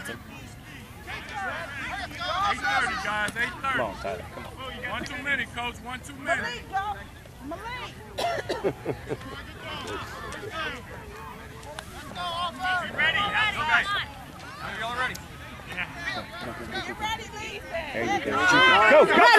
8:30, guys. 8:30. Come on, Tyler. Come on. One too many, coach. One too many. You ready? Okay. Y'all ready? Yeah. There you go. Go, go!